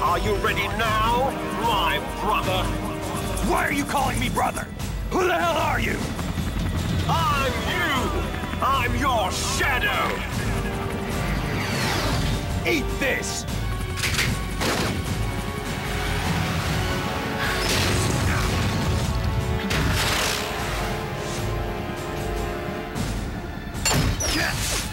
Are you ready now, my brother? Why are you calling me brother? Who the hell are you? I'm you! I'm your shadow! Eat this! Yeah.